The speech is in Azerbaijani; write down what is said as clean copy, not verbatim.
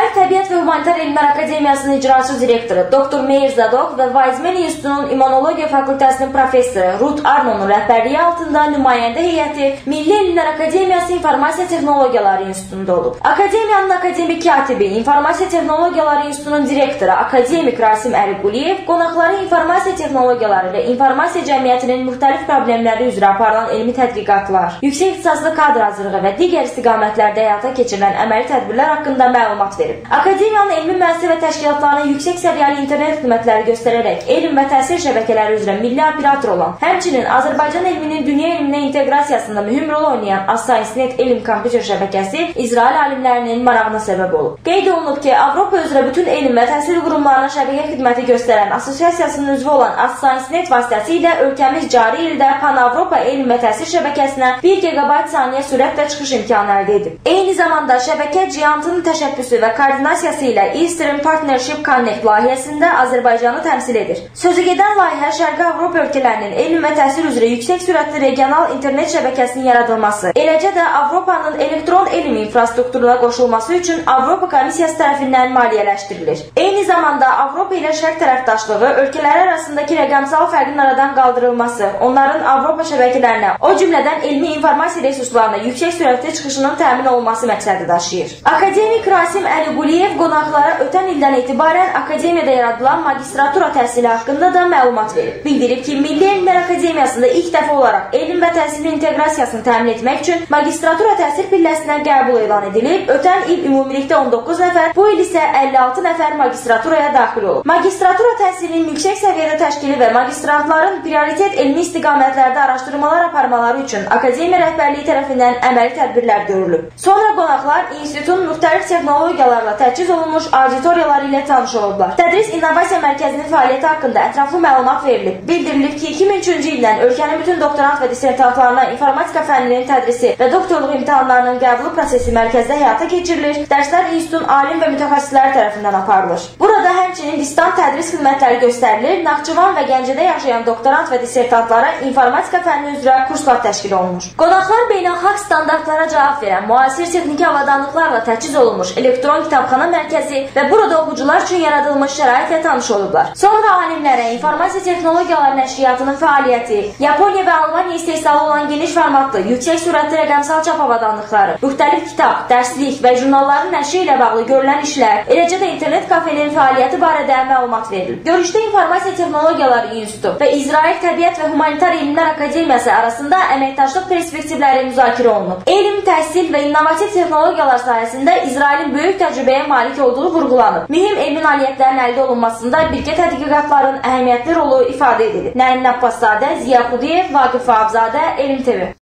İsrail Təbiət və Humanitar Elmlər Akademiyasının icraçı direktoru Dr. Meir Zadok və Weizmann İnstitutunun İmmunologiya fakültəsinin professoru Ruth Arno'nun rəhbərliyi altında nümayəndə heyəti Milli Elmlər Akademiyası İnformasiya Texnologiyaları İnstitutunda olub. Akademiyanın akademik katibi, İnformasiya Texnologiyaları İnstitutunun direktoru akademik Rasim Əliquliyev qonaqları informasiya texnologiyaları və informasiya cəmiyyətinin müxtəlif problemləri üzrə aparılan elmi tədqiqatlar, yüksək ixtisaslı kadr hazırlığı və digər istiqamətlərdə həyata keçirilən əməli tədbirlər haqqında məlumat verib. Akademiyanın elmi müəssisə və təşkilatlarına yüksək səviyyəli internet xidmətləri göstərərək elm və təhsil şəbəkələri üzrə milli operator olan, həmçinin Azərbaycan elminin dünya elminə inteqrasiyasında mühüm rol oynayan AzScienceNet elm kompüter şəbəkəsi İsrail alimlərinin marağına səbəb olub. Qeyd olunub ki, Avropa üzrə bütün elm və təhsil qurumlarına şəbəkə xidməti göstərən Asosiasiyasının üzvü olan AzScienceNet vasitəsilə ölkəmiz cari ildə Pan-Avropa elm və təhsil şəbəkəsinə 1 GB saniyə sürətlə çıxış imkanı əldə edib. Eyni zamanda şəbəkə Giant'ın təşəbbüsü və koordinasiyası ilə Eastern Partnership Connect layihəsində Azərbaycanı təmsil edir. Sözügedən layihə Şərqi Avropa ölkələrinin elm və təhsil üzrə yüksək sürətli regional internet şəbəkəsinin yaradılması, eləcə də Avropanın elektron elm infrastrukturuna qoşulması üçün Avropa Komissiyası tərəfindən maliyyələşdirilir. Eyni zamanda Avropa ilə Şərq tərəfdaşlığı, ölkələr arasındakı rəqəmsal fərqin aradan qaldırılması, onların Avropa şəbəkələrinə, o cümlədən elmi informasiya resurslarına yüksək sürətli çıxışının təmin olunması məqsədi daşıyır. Akademik Rasim Əliquliyev qonaqlara ötən ildən etibarən akademiyada yaradılan magistratura təhsili haqqında da məlumat verib. Bildirib ki, Milli Elmlər Akademiyasında ilk dəfə olaraq elm və təhsilin inteqrasiyasını təmin etmək üçün magistratura təhsil pilləsinə qəbul elan edilib. Ötən il ümumilikdə 19 nəfər, bu il isə 56 nəfər magistraturaya daxil olub. Magistratura təhsilinin yüksək səviyyədə təşkili və magistrantların prioritet elmi istiqamətlərdə araşdırmalar aparmaları üçün akademiya rəhbərliyi tərəfindən əməli tədbirlər görülüb. Sonra qonaqlar institutun müxtəlif texnologiyalarla təchiz olunmuş auditoriyaları ilə tanış olublar. Tədris İnnovasiya Mərkəzinin fəaliyyəti haqqında ətraflı məlumat verilib. Bildirilib ki, 2003-cü ildən ölkənin bütün doktorant və dissertantlarına informatika fənninin tədrisi və doktorluq imtahanlarının qəbulu prosesi mərkəzdə həyata keçirilir. Dərslər institutun alim və mütəxəssisləri tərəfindən aparılır. Burada həmçinin distant tədris xidmətləri göstərilir. Naxçıvan və Gəncədə yaşayan doktorant və dissertantlara informatika fənni üzrə kurslar təşkil olunur. Qonaqlar beynəlxalq standartlara cavab verən müasir texniki avadanlıqlarla təchiz olunmuş elektron kitabxana mərkəzi və burada oxucular üçün yaradılmış şəraitlə tanış olublar. Sonra alimlərə informasiya texnologiyaları nəşriyyatının fəaliyyəti, Yaponiya və Almaniya istehsalı olan geniş formatlı, yüksək sürətli rəqəmsal çap avadanlıqları, müxtəlif kitab, dərslik və jurnalların nəşri ilə bağlı görülən işlər, eləcə də internet kafenin fəaliyyəti barədə məlumat verilib. Görüşdə İnformasiya Texnologiyaları İnstitutu və İsrail Təbiət və Humanitar Elmlər Akademiyası arasında əməkdaşlıq perspektivləri müzakirə olunub. Elm, təhsil və innovativ texnologiyalar sayəsində İsrailin böyük təcrübəyə malik olduğu vurğulanıb. Mühüm elmi nailiyyətlərin əldə olunmasında birgə tədqiqatların əhəmiyyətli rolu ifadə edilir. Nərmin Abbaszadə, Ziya Xudiyev, Vaqif Abzadə, Elm TV.